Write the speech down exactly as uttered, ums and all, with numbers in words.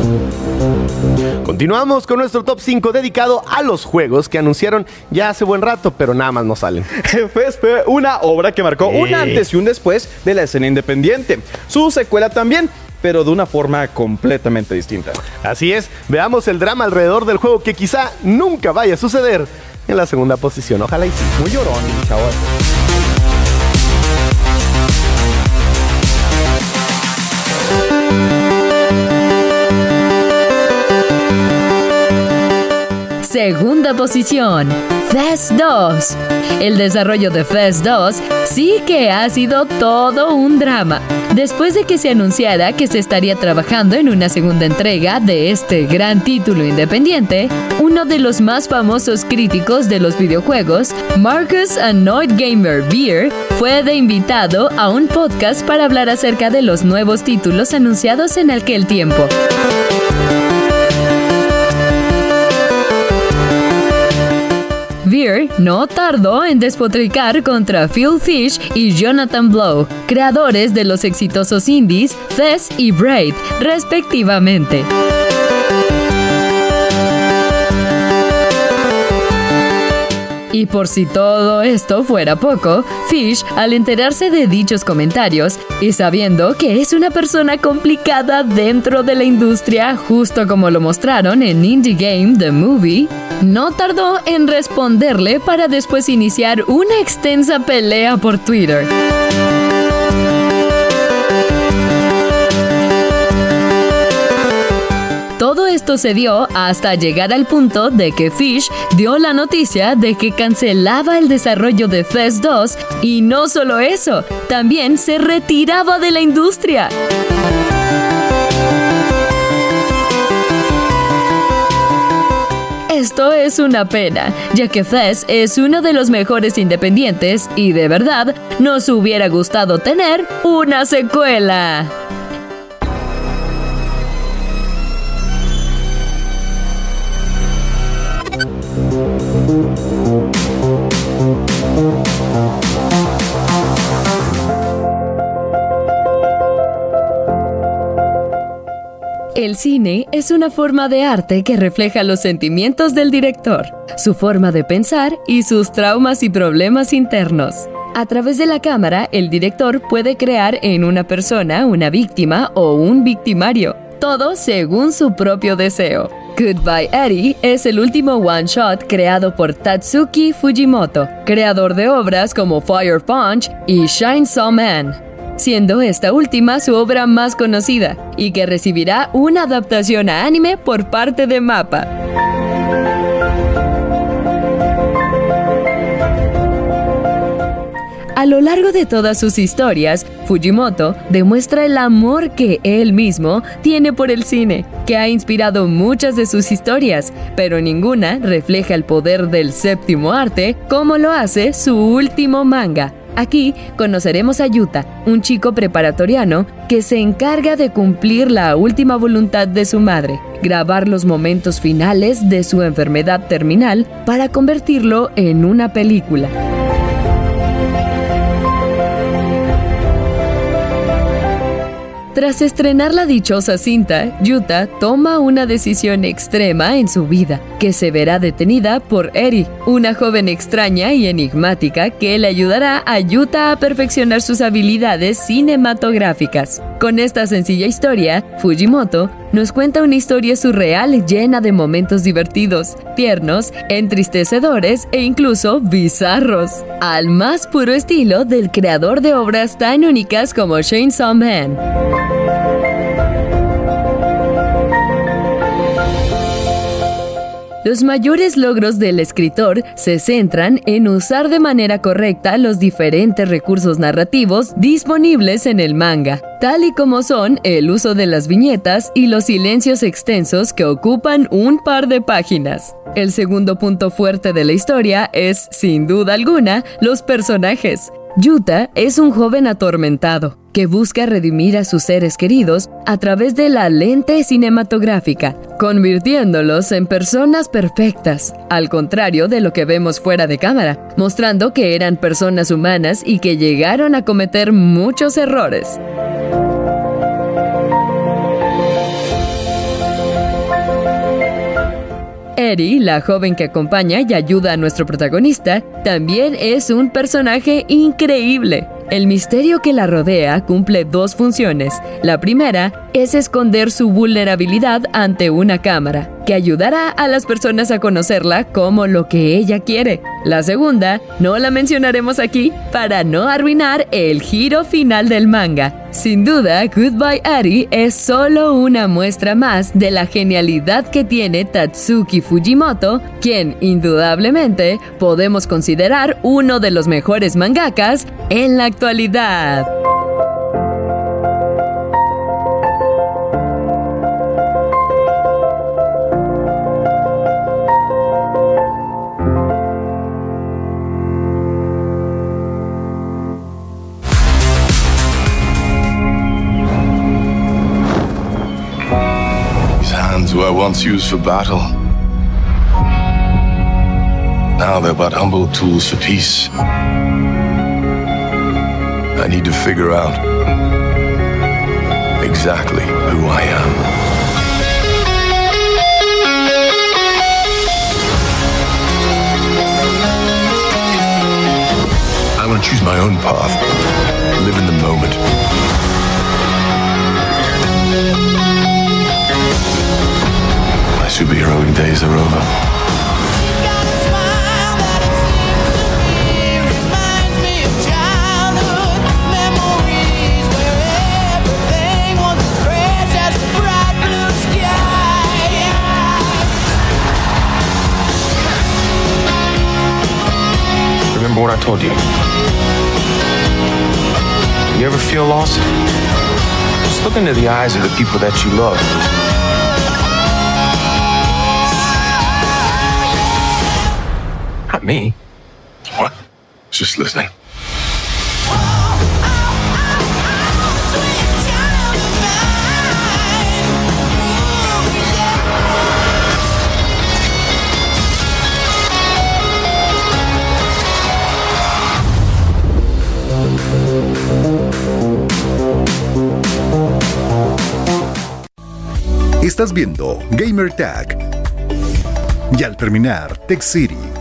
Continuamos con nuestro top cinco dedicado a los juegos que anunciaron ya hace buen rato, pero nada más no salen. Fez fue una obra que marcó un antes y un después de la escena independiente. Su secuela también, pero de una forma completamente distinta. Así es, veamos el drama alrededor del juego que quizá nunca vaya a suceder en la segunda posición. Ojalá y sí. Muy llorón, chaval. Segunda posición, Fez dos. El desarrollo de Fez dos sí que ha sido todo un drama. Después de que se anunciara que se estaría trabajando en una segunda entrega de este gran título independiente, uno de los más famosos críticos de los videojuegos, Marcus Annoyed Gamer Beer, fue de invitado a un podcast para hablar acerca de los nuevos títulos anunciados en aquel tiempo. Beer no tardó en despotricar contra Phil Fish y Jonathan Blow, creadores de los exitosos indies Fez y Braid, respectivamente. Y por si todo esto fuera poco, Fish, al enterarse de dichos comentarios y sabiendo que es una persona complicada dentro de la industria, justo como lo mostraron en Indie Game The Movie, no tardó en responderle para después iniciar una extensa pelea por Twitter. Todo esto se dio hasta llegar al punto de que Fish dio la noticia de que cancelaba el desarrollo de Fez dos y no solo eso, también se retiraba de la industria. Esto es una pena, ya que Fez es uno de los mejores independientes y de verdad nos hubiera gustado tener una secuela. El cine es una forma de arte que refleja los sentimientos del director, su forma de pensar y sus traumas y problemas internos. A través de la cámara, el director puede crear en una persona una víctima o un victimario, todo según su propio deseo. Goodbye Eddie es el último one-shot creado por Tatsuki Fujimoto, creador de obras como Fire Punch y Chainsaw Man, siendo esta última su obra más conocida y que recibirá una adaptación a anime por parte de MAPPA. A lo largo de todas sus historias, Fujimoto demuestra el amor que él mismo tiene por el cine, que ha inspirado muchas de sus historias, pero ninguna refleja el poder del séptimo arte como lo hace su último manga. Aquí conoceremos a Yuta, un chico preparatoriano que se encarga de cumplir la última voluntad de su madre, grabar los momentos finales de su enfermedad terminal para convertirlo en una película. Tras estrenar la dichosa cinta, Yuta toma una decisión extrema en su vida, que se verá detenida por Eri, una joven extraña y enigmática que le ayudará a Yuta a perfeccionar sus habilidades cinematográficas. Con esta sencilla historia, Fujimoto nos cuenta una historia surreal llena de momentos divertidos, tiernos, entristecedores e incluso bizarros, al más puro estilo del creador de obras tan únicas como Chainsaw Man. Los mayores logros del escritor se centran en usar de manera correcta los diferentes recursos narrativos disponibles en el manga, tal y como son el uso de las viñetas y los silencios extensos que ocupan un par de páginas. El segundo punto fuerte de la historia es, sin duda alguna, los personajes. Yuta es un joven atormentado que busca redimir a sus seres queridos a través de la lente cinematográfica, convirtiéndolos en personas perfectas, al contrario de lo que vemos fuera de cámara, mostrando que eran personas humanas y que llegaron a cometer muchos errores. Eri, la joven que acompaña y ayuda a nuestro protagonista, también es un personaje increíble. El misterio que la rodea cumple dos funciones. La primera es esconder su vulnerabilidad ante una cámara, que ayudará a las personas a conocerla como lo que ella quiere. La segunda, no la mencionaremos aquí para no arruinar el giro final del manga. Sin duda, Goodbye Eri es solo una muestra más de la genialidad que tiene Tatsuki Fujimoto, quien indudablemente podemos considerar uno de los mejores mangakas en la actualidad. Were once used for battle. Now they're but humble tools for peace. I need to figure out exactly who I am. I want to choose my own path, live in the moment. My superheroing days are over. Remember what I told you? You ever feel lost? Just look into the eyes of the people that you love. Not me. What? Just listening. Estás viendo Gamer Tag. Y al terminar, Tech City